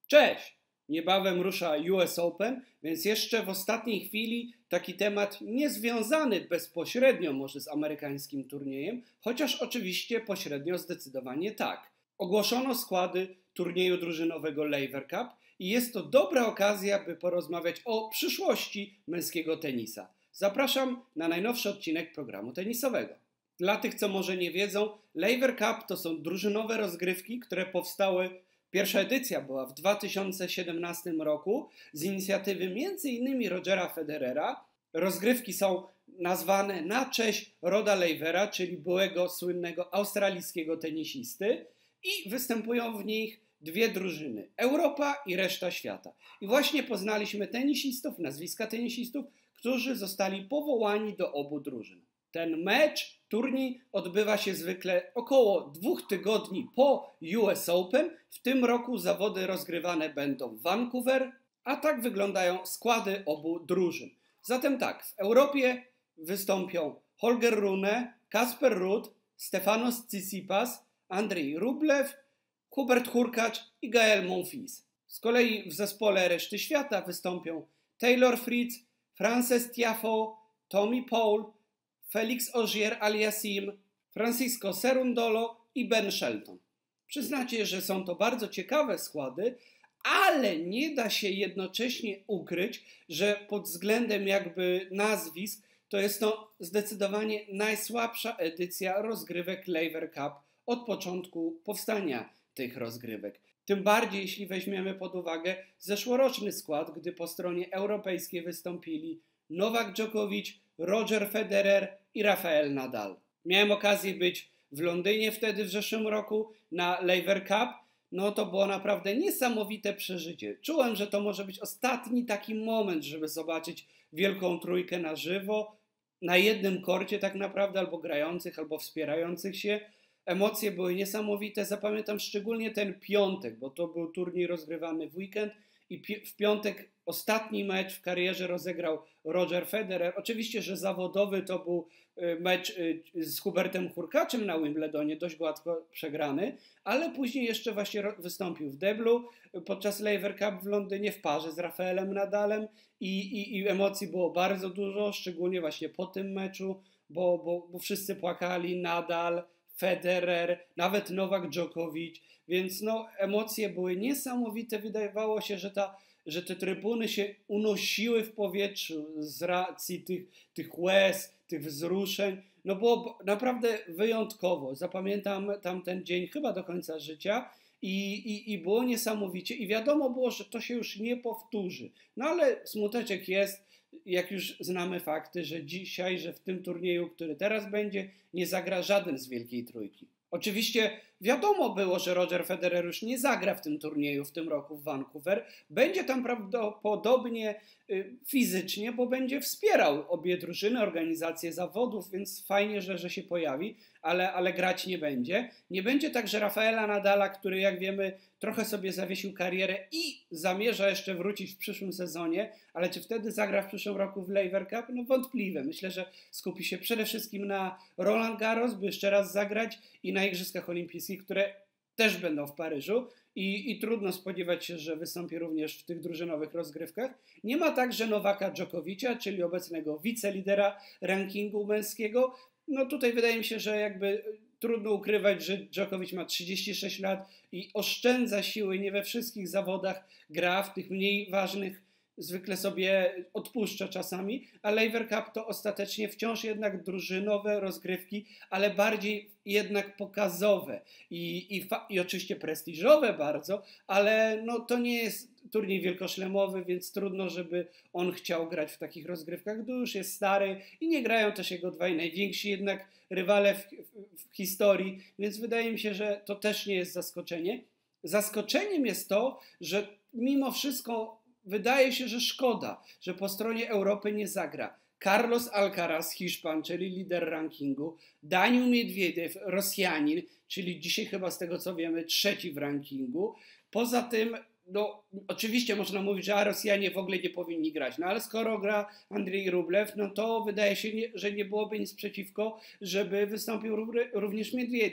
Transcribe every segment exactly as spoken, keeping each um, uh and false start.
Cześć! Niebawem rusza U S Open, więc jeszcze w ostatniej chwili taki temat niezwiązany bezpośrednio może z amerykańskim turniejem, chociaż oczywiście pośrednio zdecydowanie tak. Ogłoszono składy turnieju drużynowego Laver Cup i jest to dobra okazja, by porozmawiać o przyszłości męskiego tenisa. Zapraszam na najnowszy odcinek programu tenisowego. Dla tych, co może nie wiedzą, Laver Cup to są drużynowe rozgrywki, które powstały. Pierwsza edycja była w dwa tysiące siedemnastym roku z inicjatywy między innymi Rogera Federera. Rozgrywki są nazwane na cześć Roda Lavera, czyli byłego słynnego australijskiego tenisisty, i występują w nich dwie drużyny, Europa i reszta świata. I właśnie poznaliśmy tenisistów, nazwiska tenisistów, którzy zostali powołani do obu drużyn. Ten mecz, turniej odbywa się zwykle około dwóch tygodni po U S Open. W tym roku zawody rozgrywane będą w Vancouver, a tak wyglądają składy obu drużyn. Zatem tak, w Europie wystąpią Holger Rune, Kasper Ruud, Stefanos Tsitsipas, Andrzej Rublev, Hubert Hurkacz i Gael Monfils. Z kolei w zespole reszty świata wystąpią Taylor Fritz, Frances Tiafoe, Tommy Paul, Felix Auger-Aliassime, Francisco Cerundolo i Ben Shelton. Przyznacie, że są to bardzo ciekawe składy, ale nie da się jednocześnie ukryć, że pod względem jakby nazwisk to jest to zdecydowanie najsłabsza edycja rozgrywek Laver Cup od początku powstania tych rozgrywek. Tym bardziej jeśli weźmiemy pod uwagę zeszłoroczny skład, gdy po stronie europejskiej wystąpili Nowak Djokovic, Roger Federer i Rafael Nadal. Miałem okazję być w Londynie wtedy w zeszłym roku na Laver Cup. No to było naprawdę niesamowite przeżycie. Czułem, że to może być ostatni taki moment, żeby zobaczyć wielką trójkę na żywo, na jednym korcie tak naprawdę, albo grających, albo wspierających się. Emocje były niesamowite. Zapamiętam szczególnie ten piątek, bo to był turniej rozgrywany w weekend i pi- w piątek ostatni mecz w karierze rozegrał Roger Federer. Oczywiście, że zawodowy to był mecz z Hubertem Hurkaczem na Wimbledonie, dość gładko przegrany, ale później jeszcze właśnie wystąpił w deblu podczas Laver Cup w Londynie w parze z Rafaelem Nadalem i, i, i emocji było bardzo dużo, szczególnie właśnie po tym meczu, bo, bo, bo wszyscy płakali, Nadal, Federer, nawet Nowak Djokovic, więc no emocje były niesamowite. Wydawało się, że ta że te trybuny się unosiły w powietrzu z racji tych, tych łez, tych wzruszeń. No było naprawdę wyjątkowo. Zapamiętam tamten dzień chyba do końca życia i, i, i było niesamowicie. I wiadomo było, że to się już nie powtórzy. No ale smuteczek jest, jak już znamy fakty, że dzisiaj, że w tym turnieju, który teraz będzie, nie zagra żaden z Wielkiej Trójki. Oczywiście wiadomo było, że Roger Federer już nie zagra w tym turnieju w tym roku w Vancouver. Będzie tam prawdopodobnie fizycznie, bo będzie wspierał obie drużyny, organizację zawodów, więc fajnie, że, że się pojawi, ale, ale grać nie będzie. Nie będzie także Rafaela Nadala, który jak wiemy trochę sobie zawiesił karierę i zamierza jeszcze wrócić w przyszłym sezonie, ale czy wtedy zagra w przyszłym roku w Laver Cup? No wątpliwe. Myślę, że skupi się przede wszystkim na Roland Garros, by jeszcze raz zagrać i na Igrzyskach Olimpijskich, które też będą w Paryżu i, i trudno spodziewać się, że wystąpi również w tych drużynowych rozgrywkach. Nie ma także Nowaka Djokovicia, czyli obecnego wicelidera rankingu męskiego. No tutaj wydaje mi się, że jakby trudno ukrywać, że Djokovic ma trzydzieści sześć lat i oszczędza siły, nie we wszystkich zawodach gra, w tych mniej ważnych zwykle sobie odpuszcza czasami, a Laver Cup to ostatecznie wciąż jednak drużynowe rozgrywki, ale bardziej jednak pokazowe i, i, fa- i oczywiście prestiżowe bardzo, ale no to nie jest turniej wielkoszlemowy, więc trudno, żeby on chciał grać w takich rozgrywkach, gdy już jest stary i nie grają też jego dwaj najwięksi jednak rywale w, w, w historii, więc wydaje mi się, że to też nie jest zaskoczenie. Zaskoczeniem jest to, że mimo wszystko wydaje się, że szkoda, że po stronie Europy nie zagra Carlos Alcaraz, Hiszpan, czyli lider rankingu, Daniil Miedwiediew, Rosjanin, czyli dzisiaj chyba z tego co wiemy trzeci w rankingu. Poza tym, no oczywiście można mówić, że Rosjanie w ogóle nie powinni grać, no ale skoro gra Andrzej Rublev, no to wydaje się, że nie byłoby nic przeciwko, żeby wystąpił również Miedwiediew.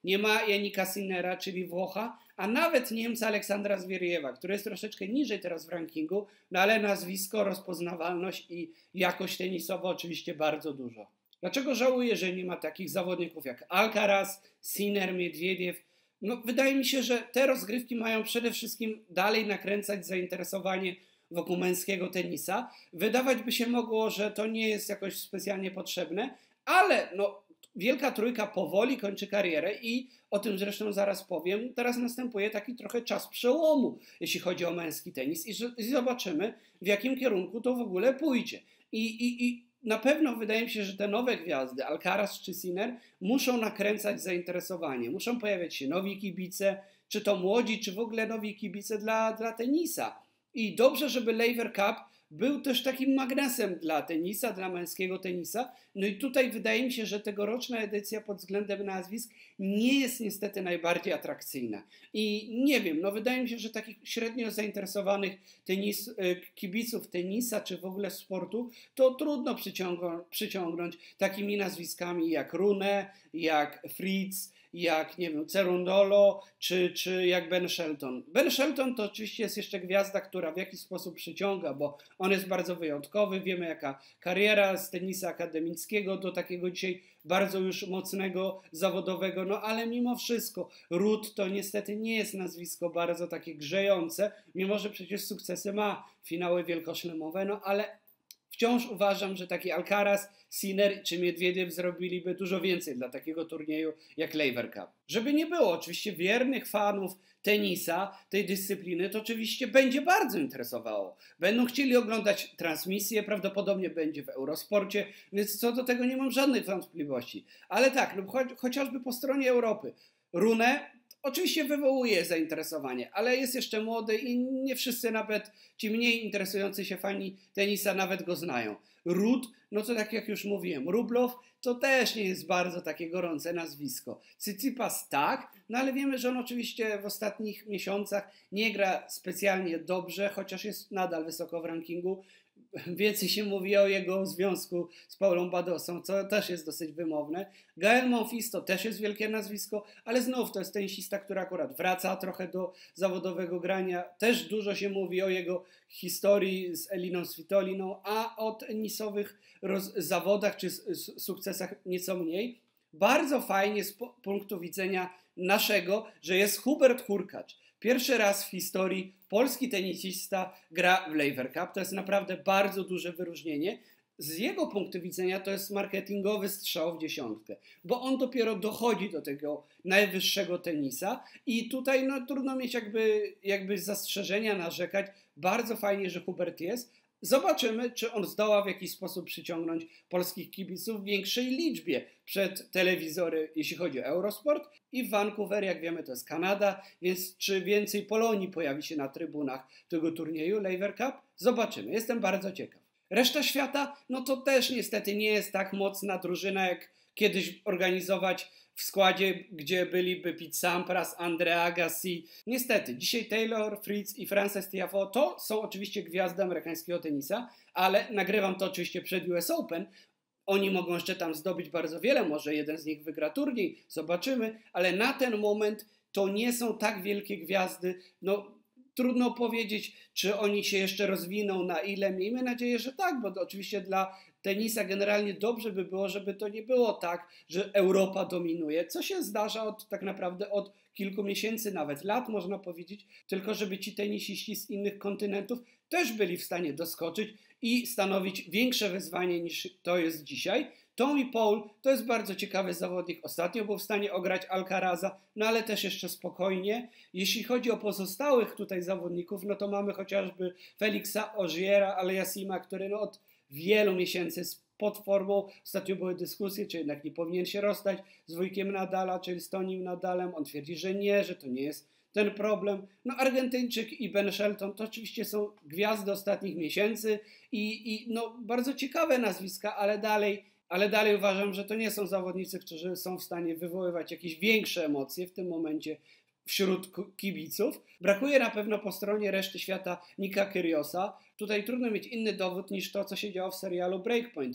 nie ma Janika Sinnera, czyli Włocha, a nawet Niemca Aleksandra Zwieriewa, który jest troszeczkę niżej teraz w rankingu, no ale nazwisko, rozpoznawalność i jakość tenisowa oczywiście bardzo dużo. Dlaczego żałuję, że nie ma takich zawodników jak Alcaraz, Sinner, Miedwiediew? No, wydaje mi się, że te rozgrywki mają przede wszystkim dalej nakręcać zainteresowanie wokół męskiego tenisa. Wydawać by się mogło, że to nie jest jakoś specjalnie potrzebne, ale no, Wielka Trójka powoli kończy karierę i o tym zresztą zaraz powiem. Teraz następuje taki trochę czas przełomu, jeśli chodzi o męski tenis i, że, i zobaczymy, w jakim kierunku to w ogóle pójdzie. I, i, i na pewno wydaje mi się, że te nowe gwiazdy, Alcaraz czy Sinner, muszą nakręcać zainteresowanie. Muszą pojawiać się nowi kibice, czy to młodzi, czy w ogóle nowi kibice dla, dla tenisa. I dobrze, żeby Laver Cup był też takim magnesem dla tenisa, dla męskiego tenisa. No i tutaj wydaje mi się, że tegoroczna edycja pod względem nazwisk nie jest niestety najbardziej atrakcyjna. I nie wiem, no wydaje mi się, że takich średnio zainteresowanych tenis, kibiców tenisa, czy w ogóle sportu, to trudno przyciągnąć, przyciągnąć takimi nazwiskami jak Rune, jak Fritz, jak, nie wiem, Cerundolo, czy, czy jak Ben Shelton. Ben Shelton to oczywiście jest jeszcze gwiazda, która w jakiś sposób przyciąga, bo on jest bardzo wyjątkowy. Wiemy, jaka kariera z tenisa akademickiego do takiego dzisiaj bardzo już mocnego, zawodowego, no ale mimo wszystko Ruud to niestety nie jest nazwisko bardzo takie grzejące, mimo że przecież sukcesy ma, finały wielkoszlemowe, no ale wciąż uważam, że taki Alcaraz, Sinner czy Miedwiediew zrobiliby dużo więcej dla takiego turnieju jak Laver Cup. Żeby nie było, oczywiście wiernych fanów tenisa, tej dyscypliny, to oczywiście będzie bardzo interesowało. Będą chcieli oglądać transmisję, prawdopodobnie będzie w Eurosporcie, więc co do tego nie mam żadnych wątpliwości. Ale tak, no, cho chociażby po stronie Europy. Rune oczywiście wywołuje zainteresowanie, ale jest jeszcze młody i nie wszyscy, nawet ci mniej interesujący się fani tenisa, nawet go znają. Ruud, no to tak jak już mówiłem, Rublow to też nie jest bardzo takie gorące nazwisko. Tsitsipas tak, no ale wiemy, że on oczywiście w ostatnich miesiącach nie gra specjalnie dobrze, chociaż jest nadal wysoko w rankingu. Więcej się mówi o jego związku z Paulą Badosą, co też jest dosyć wymowne. Gael Monfils to też jest wielkie nazwisko, ale znów to jest tenisista, który akurat wraca trochę do zawodowego grania. Też dużo się mówi o jego historii z Eliną Svitoliną, a o tenisowych zawodach czy sukcesach nieco mniej. Bardzo fajnie z punktu widzenia naszego, że jest Hubert Hurkacz. Pierwszy raz w historii polski tenisista gra w Laver Cup. To jest naprawdę bardzo duże wyróżnienie. Z jego punktu widzenia to jest marketingowy strzał w dziesiątkę, bo on dopiero dochodzi do tego najwyższego tenisa i tutaj no, trudno mieć jakby, jakby zastrzeżenia, narzekać. Bardzo fajnie, że Hubert jest. Zobaczymy, czy on zdoła w jakiś sposób przyciągnąć polskich kibiców w większej liczbie przed telewizory, jeśli chodzi o Eurosport. I w Vancouver, jak wiemy, to jest Kanada, więc czy więcej Polonii pojawi się na trybunach tego turnieju Laver Cup? Zobaczymy. Jestem bardzo ciekaw. Reszta świata, no to też niestety nie jest tak mocna drużyna, jak kiedyś organizować w składzie, gdzie byliby Pete Sampras, Andre Agassi. Niestety, dzisiaj Taylor Fritz i Frances Tiafoe to są oczywiście gwiazdy amerykańskiego tenisa, ale nagrywam to oczywiście przed U S Open. Oni mogą jeszcze tam zdobyć bardzo wiele, może jeden z nich wygra turniej, zobaczymy, ale na ten moment to nie są tak wielkie gwiazdy, no trudno powiedzieć, czy oni się jeszcze rozwiną, na ile. Miejmy nadzieję, że tak, bo oczywiście dla tenisa generalnie dobrze by było, żeby to nie było tak, że Europa dominuje, co się zdarza od, tak naprawdę od kilku miesięcy, nawet lat można powiedzieć, tylko żeby ci tenisiści z innych kontynentów też byli w stanie doskoczyć i stanowić większe wyzwanie niż to jest dzisiaj. Tommy Paul to jest bardzo ciekawy zawodnik. Ostatnio był w stanie ograć Alcaraza, no ale też jeszcze spokojnie. Jeśli chodzi o pozostałych tutaj zawodników, no to mamy chociażby Felixa Ogiera Aliassima, który no od wielu miesięcy jest pod formą. Ostatnio były dyskusje, czy jednak nie powinien się rozstać z wujkiem Nadala, czyli z Tonim Nadalem. On twierdzi, że nie, że to nie jest ten problem. No Argentyńczyk i Ben Shelton to oczywiście są gwiazdy ostatnich miesięcy i, i no bardzo ciekawe nazwiska, ale dalej Ale dalej uważam, że to nie są zawodnicy, którzy są w stanie wywoływać jakieś większe emocje w tym momencie wśród kibiców. Brakuje na pewno po stronie reszty świata Nika Kyriosa. Tutaj trudno mieć inny dowód niż to, co się działo w serialu Breakpoint.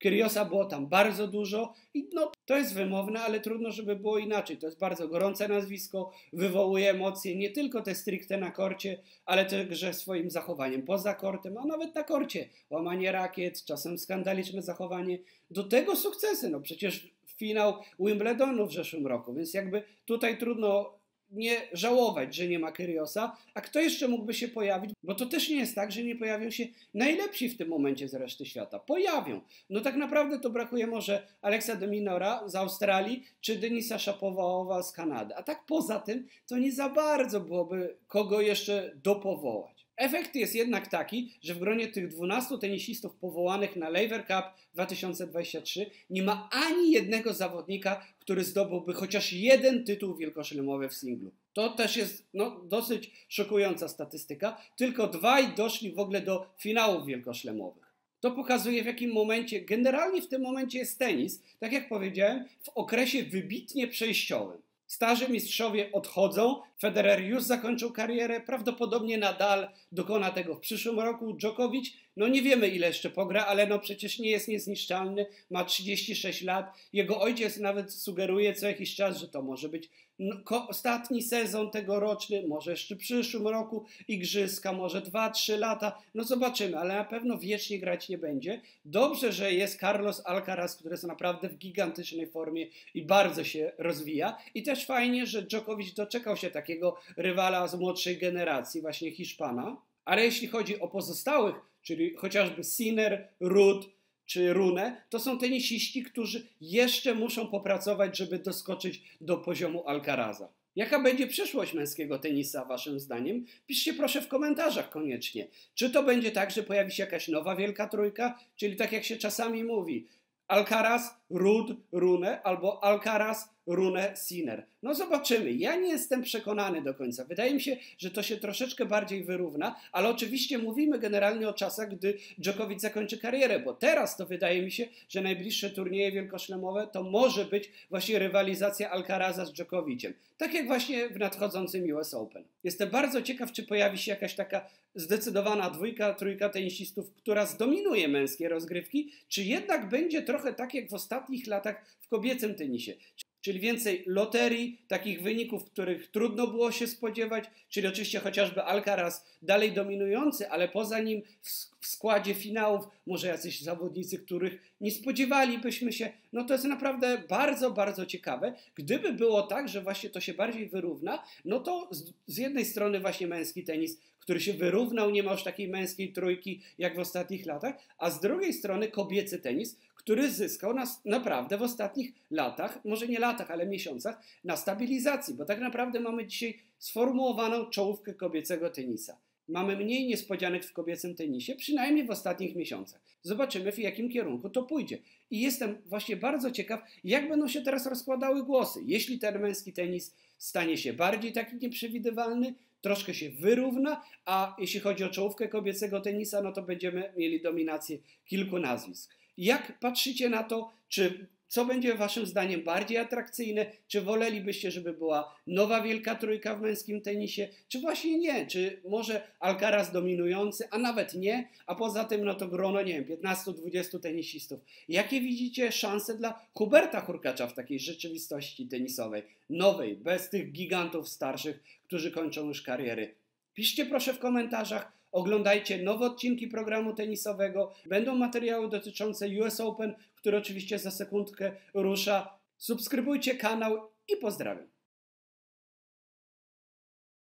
Kyriosa było tam bardzo dużo i no to jest wymowne, ale trudno, żeby było inaczej. To jest bardzo gorące nazwisko, wywołuje emocje nie tylko te stricte na korcie, ale także swoim zachowaniem poza kortem, a nawet na korcie. Łamanie rakiet, czasem skandaliczne zachowanie. Do tego sukcesy, no przecież finał Wimbledonu w zeszłym roku, więc jakby tutaj trudno nie żałować, że nie ma Kyriosa, a kto jeszcze mógłby się pojawić, bo to też nie jest tak, że nie pojawią się najlepsi w tym momencie z reszty świata. Pojawią. No tak naprawdę to brakuje może Alexa de Minaura z Australii, czy Denisa Shapovalova z Kanady, a tak poza tym to nie za bardzo byłoby kogo jeszcze dopowołać. Efekt jest jednak taki, że w gronie tych dwunastu tenisistów powołanych na Laver Cup dwa tysiące dwudziesty trzeci nie ma ani jednego zawodnika, który zdobyłby chociaż jeden tytuł wielkoszlemowy w singlu. To też jest no, dosyć szokująca statystyka. Tylko dwaj doszli w ogóle do finałów wielkoszlemowych. To pokazuje, w jakim momencie, generalnie w tym momencie jest tenis, tak jak powiedziałem, w okresie wybitnie przejściowym. Starzy mistrzowie odchodzą, Federer już zakończył karierę, prawdopodobnie Nadal dokona tego w przyszłym roku, Djokovic, no nie wiemy ile jeszcze pogra, ale no przecież nie jest niezniszczalny, ma trzydzieści sześć lat, jego ojciec nawet sugeruje co jakiś czas, że to może być no, ostatni sezon tegoroczny, może jeszcze w przyszłym roku igrzyska, może dwa trzy lata, no zobaczymy, ale na pewno wiecznie grać nie będzie. Dobrze, że jest Carlos Alcaraz, który jest naprawdę w gigantycznej formie i bardzo się rozwija i też fajnie, że Djokovic doczekał się takiego rywala z młodszej generacji, właśnie Hiszpana, ale jeśli chodzi o pozostałych, czyli chociażby Sinner, Ruud czy Rune, to są tenisiści, którzy jeszcze muszą popracować, żeby doskoczyć do poziomu Alcaraza. Jaka będzie przyszłość męskiego tenisa waszym zdaniem? Piszcie proszę w komentarzach koniecznie. Czy to będzie tak, że pojawi się jakaś nowa wielka trójka, czyli tak jak się czasami mówi, Alcaraz, Ruud, Rune albo Alcaraz, Rune, Sinner. No zobaczymy. Ja nie jestem przekonany do końca. Wydaje mi się, że to się troszeczkę bardziej wyrówna, ale oczywiście mówimy generalnie o czasach, gdy Djokovic zakończy karierę, bo teraz to wydaje mi się, że najbliższe turnieje wielkoszlemowe to może być właśnie rywalizacja Alcaraza z Djokoviciem. Tak jak właśnie w nadchodzącym U S Open. Jestem bardzo ciekaw, czy pojawi się jakaś taka zdecydowana dwójka, trójka tenisistów, która zdominuje męskie rozgrywki, czy jednak będzie trochę tak jak w ostatnich latach w kobiecym tenisie. Czyli więcej loterii, takich wyników, których trudno było się spodziewać, czyli oczywiście chociażby Alcaraz dalej dominujący, ale poza nim w składzie finałów może jacyś zawodnicy, których nie spodziewalibyśmy się. No to jest naprawdę bardzo, bardzo ciekawe. Gdyby było tak, że właśnie to się bardziej wyrówna, no to z, z jednej strony właśnie męski tenis, który się wyrównał, nie ma już takiej męskiej trójki jak w ostatnich latach, a z drugiej strony kobiecy tenis, który zyskał nas naprawdę w ostatnich latach, może nie latach, ale miesiącach, na stabilizacji, bo tak naprawdę mamy dzisiaj sformułowaną czołówkę kobiecego tenisa. Mamy mniej niespodzianek w kobiecym tenisie, przynajmniej w ostatnich miesiącach. Zobaczymy, w jakim kierunku to pójdzie. I jestem właśnie bardzo ciekaw, jak będą się teraz rozkładały głosy. Jeśli ten męski tenis stanie się bardziej taki nieprzewidywalny, troszkę się wyrówna, a jeśli chodzi o czołówkę kobiecego tenisa, no to będziemy mieli dominację kilku nazwisk. Jak patrzycie na to, czy co będzie waszym zdaniem bardziej atrakcyjne? Czy wolelibyście, żeby była nowa wielka trójka w męskim tenisie? Czy właśnie nie? Czy może Alcaraz dominujący, a nawet nie? A poza tym no to grono, nie wiem, piętnastu dwudziestu tenisistów. Jakie widzicie szanse dla Huberta Hurkacza w takiej rzeczywistości tenisowej? Nowej, bez tych gigantów starszych, którzy kończą już kariery. Piszcie proszę w komentarzach. Oglądajcie nowe odcinki programu tenisowego. Będą materiały dotyczące U S Open, który oczywiście za sekundkę rusza. Subskrybujcie kanał i pozdrawiam.